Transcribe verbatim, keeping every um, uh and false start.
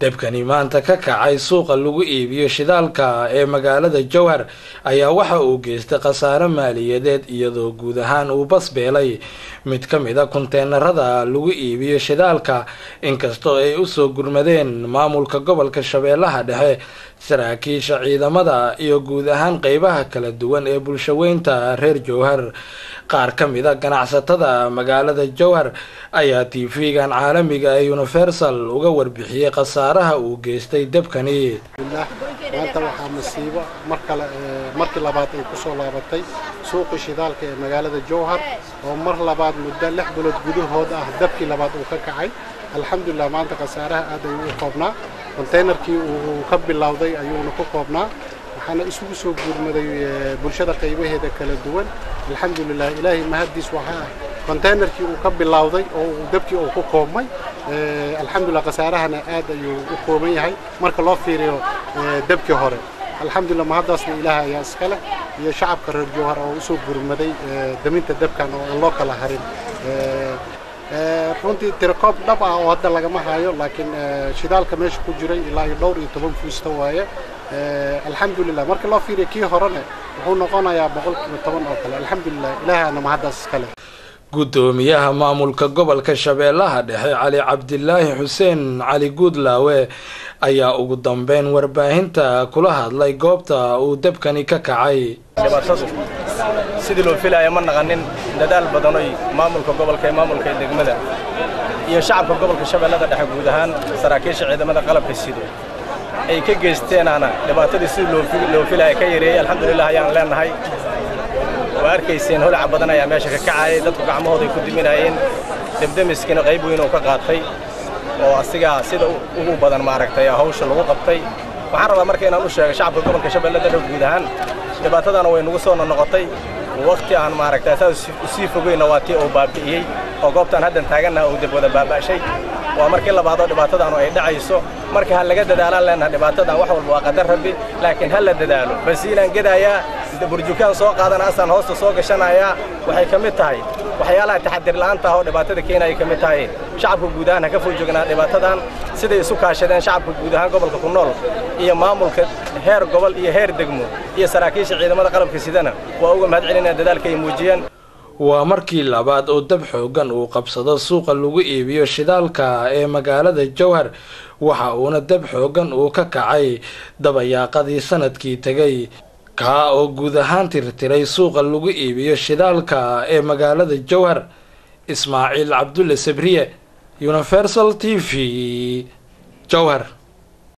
debkani maanta ka kacay suuqa lagu iibiyo shidaalka ee magaalada Jowhar ayaa waxa uu geystay khasaare maaliyadeed iyadoo guud ahaan uu basbeelay mid ka mid ah konteenarada lagu iibiyo shidaalka inkastoo ay u soo gurmadeen maamulka gobolka Shabeellaha Dhexe saraakiisha ciidamada iyo guud ahaan qaybaha kala duwan ee bulshaweynta reer Jowhar qaar ka mid ah ganacsatada magaalada Jowhar ayaa T V-gan caalamiga ee Universal uga warbixiyay khasaaraha uu geystay debkani maanta waxaa masiibo mar kale markii labaad ay ku soo laabatay suuqa shidaalka ee magaalada Jowhar oo mar labaad muddo lix bilood gudahood ah dabkii labaad uu ka kacay alxamdulillah maanta khasaaraha aad ayuu u koobnaa konteenarkii uu ka bilowday ayuuna ku koobnaa waxaana isugu soo gurmaday bulshada qaybaheeda kala duwan alxamdulillah ilaahay mahadiis waxa konteenarkii uu ka bilowday oo dabkii uu ku koobmay alxamdulillah khasaarahana aad ayuu u kooban yahay marka loo fiiriyo dabkii hore alxamdulillah mahadaasna ilaahay ayaa iska leh iyo shacabka reer Jowhar oo u soo gurmaday daminta dabkan oo aan loo kala harin runtii tirkoob dhab ah oo hadda lagama hayo laakiin shidaalka meesha ku jiray ilaa iyo dhowr iyo toban fuusta waaye alxamdulillah marka loo fiiriyo kii horena wuxuu noqonayaa boqolkiiba toban oo kale alxamdulillah ilaahana mahadaas iska leh gudoomiyaha maamulka gobolka Shabeellaha Dhexe Cali Cabdillaahi Xuseen Cali Guudlaawe ayaa ugu dambeyn warbaahinta kula hadlay goobta uu debkani ka kacay sidii loo filayo ma naqanin dadaal badan oo maamulka gobolka ee maamulka degmada iyo shacabka gobolka Shabeellaha Dhexe guud ahaan saraakiisha ciidamada qalabka sida ay ka geysteen ana dhibaatadii sidii loo loo filayo ka yareeyay alxamdulillah ayaan leenahay waarkayseen hol badan ayaa meesha ka kacay dadku gacmahooda ku diminayeen debdemiskina qayb weyn oo ka qaatay oo asiga sida ugu badan maaragtay hawsha lagu qabtay waxaan rabaa markay inaan u sheego shacabka gobolka Shabeellaha Dhexe guud ahaan dhibaatadana way nagu soo noqotay waqti aan maaragtay taas si fogeyna waatii oo baabi'iyay oo goobtan hadda taaganahay oo dib wada baabashay waa markii labaad oo dhibaatadan ay dhacayso marka hal laga dadaalaan leena dhibaatadan wax walba waa qadar rabbi laakiin hal la dadaalo basiilan gadaaya burjukaan soo qaadana asan hoosta soo gashanaya waxay kamid tahay waxyaalaha taxadir la'aanta oo dhibaatada keenay kamid tahay shacabka guud ahaan ka foojognaa dhibaatadan sida isu kaashadeen shacabka guud ahaan gobolka ku nool iyo maamulka heer gobol iyo heer degmo iyo saraakiisha ciidamada qalabka sidana waa uga mahadcelinaa dadaalka ay muujiyeen waa markii labaad oo dab xoogan uu qabsado suuqa lagu iibiyo shidaalka ee magaalada Jowhar waxa uuna dab xoogan uu ka kacay dabayaaqadii sanadkii tagay ka oo guud ahaan tirtiray suuqa lagu iibiyo shidaalka ee magaalada Jowhar Ismaaciil Cabdulle Sabriye Universal T V Jowhar.